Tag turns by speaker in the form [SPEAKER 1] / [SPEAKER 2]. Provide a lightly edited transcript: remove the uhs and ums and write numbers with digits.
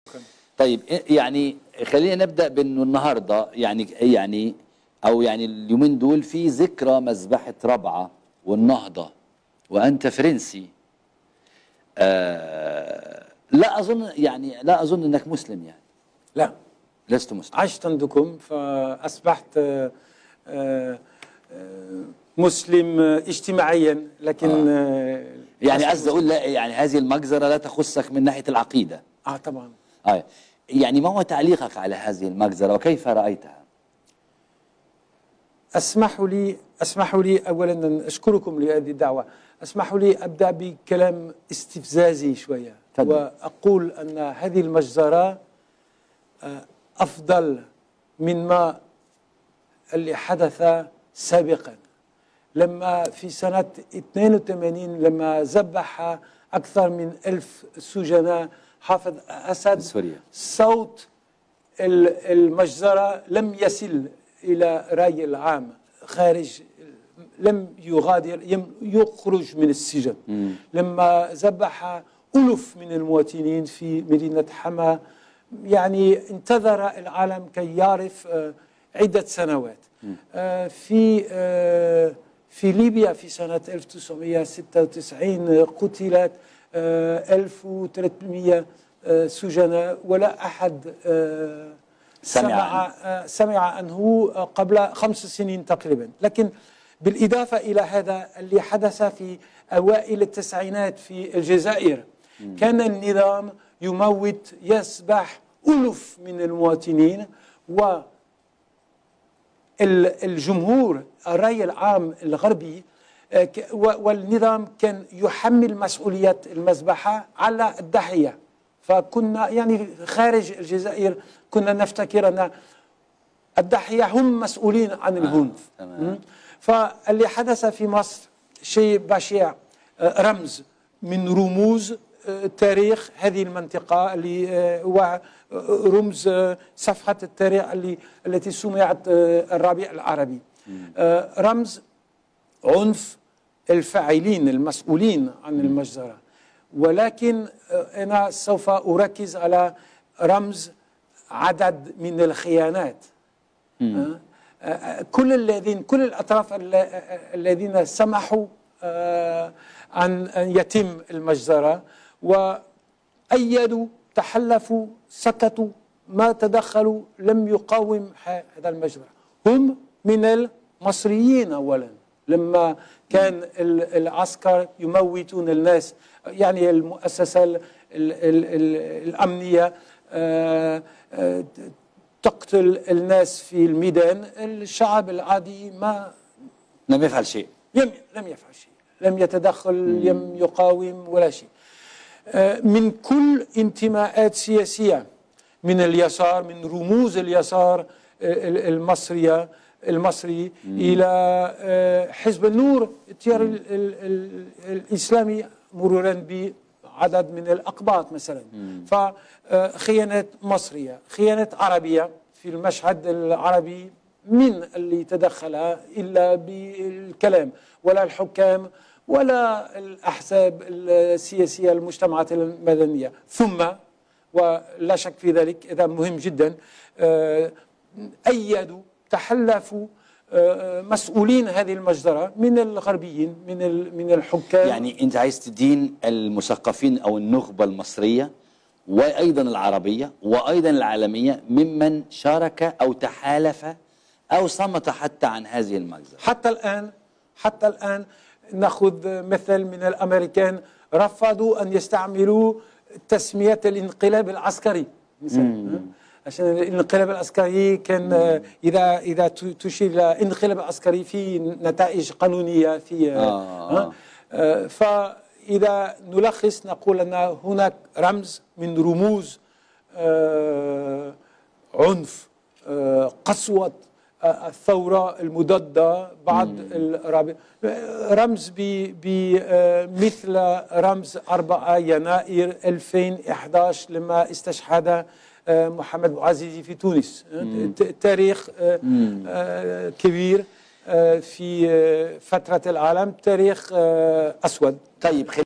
[SPEAKER 1] طيب يعني خلينا نبدأ بأنه النهاردة يعني اليومين دول في ذكرى مذبحة ربعة والنهضة، وأنت فرنسي. لا أظن أنك مسلم يعني.
[SPEAKER 2] لا،
[SPEAKER 1] لست مسلم.
[SPEAKER 2] عشت عندكم فأصبحت مسلم اجتماعيا، لكن
[SPEAKER 1] يعني قصدي أقول لا، يعني هذه المجزرة لا تخصك من ناحية العقيدة.
[SPEAKER 2] طبعا.
[SPEAKER 1] يعني ما هو تعليقك على هذه المجزرة وكيف رأيتها؟
[SPEAKER 2] اسمحوا لي أولا أن أشكركم لهذه الدعوة. اسمحوا لي أبدأ بكلام استفزازي شوية، وأقول أن هذه المجزرة أفضل مما اللي حدث سابقا. لما في سنة 82 لما ذبح أكثر من 1000 سجناء حافظ أسد
[SPEAKER 1] سوريا،
[SPEAKER 2] صوت المجزرة لم يصل إلى رأي العام، لم يغادر، يخرج من السجن. لما ذبح ألوف من المواطنين في مدينة حما، يعني انتظر العالم كي يعرف عدة سنوات. في ليبيا في سنة 1996 قتلت 1300 سجناء، ولا أحد سمع عنه قبل 5 سنين تقريبا. لكن بالإضافة إلى هذا اللي حدث في أوائل التسعينات في الجزائر، كان النظام يموت يسبح ألوف من المواطنين، والجمهور الرأي العام الغربي والنظام كان يحمل مسؤولية المذبحة على الضحية. فكنا يعني خارج الجزائر كنا نفتكر أن الضحية هم مسؤولين عن العنف. فاللي حدث في مصر شيء بشع، رمز من رموز تاريخ هذه المنطقة، اللي هو رمز صفحة التاريخ التي سميت الربيع العربي، رمز عنف الفاعلين المسؤولين عن المجزرة. ولكن أنا سوف أركز على رمز عدد من الخيانات. كل الأطراف الذين سمحوا أن يتم المجزرة وأيدوا، تحلفوا، سكتوا، ما تدخلوا، لم يقاوم هذا المجزرة، هم من المصريين أولا. لما كان العسكر يموتون الناس، يعني المؤسسة الأمنية تقتل الناس في الميدان، الشعب العادي
[SPEAKER 1] لم يفعل شيء،
[SPEAKER 2] لم يتدخل، لم يقاوم ولا شيء. من كل انتماءات سياسية، من اليسار، من رموز اليسار المصري إلى حزب النور، التيار الإسلامي، مرورا بعدد من الأقباط مثلا. فخيانات مصرية، خيانات عربية في المشهد العربي، من اللي تدخل إلا بالكلام، ولا الحكام ولا الأحزاب السياسية، المجتمعات المدنية. ثم ولا شك في ذلك، هذا مهم جدا، أيدوا، تحلفوا مسؤولين هذه المجزرة من الغربيين، من الحكام.
[SPEAKER 1] يعني أنت عايز تدين المثقفين أو النخبة المصرية وأيضا العربية وأيضا العالمية ممن شارك أو تحالف أو صمت حتى عن هذه المجزرة.
[SPEAKER 2] حتى الآن نأخذ مثل من الأمريكان، رفضوا أن يستعملوا تسمية الانقلاب العسكري مثلا، عشان الانقلاب العسكري كان إذا تشير إلى انقلاب عسكري في نتائج قانونية في فإذا نلخص نقول أن هناك رمز من رموز عنف، قسوة الثورة المضادة بعد الرابع، رمز مثل رمز 4 يناير 2011 لما استشهد محمد بوعزيزي في تونس. تاريخ كبير في فترة العالم، تاريخ أسود.
[SPEAKER 1] طيب